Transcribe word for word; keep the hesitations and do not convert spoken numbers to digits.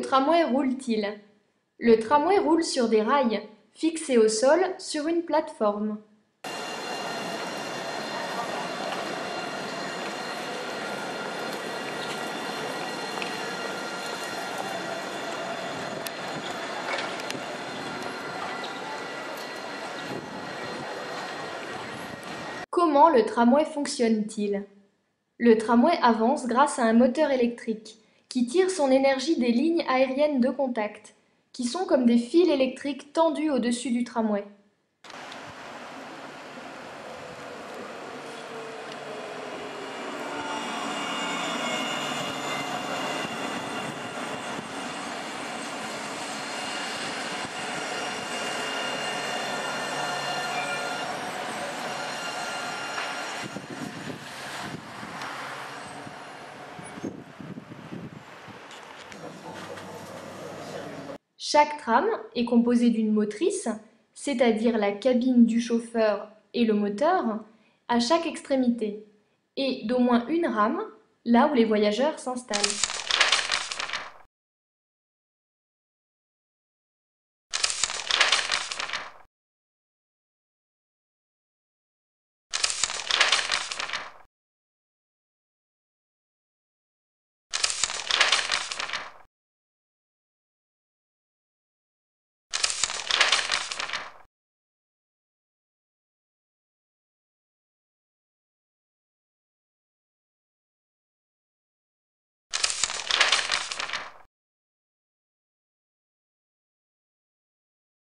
tramway roule-t-il? Le tramway roule sur des rails, fixés au sol sur une plateforme. Comment le tramway fonctionne-t-il? Le tramway avance grâce à un moteur électrique qui tire son énergie des lignes aériennes de contact, qui sont comme des fils électriques tendus au-dessus du tramway. Chaque tram est composé d'une motrice, c'est-à-dire la cabine du chauffeur et le moteur, à chaque extrémité, et d'au moins une rame, là où les voyageurs s'installent.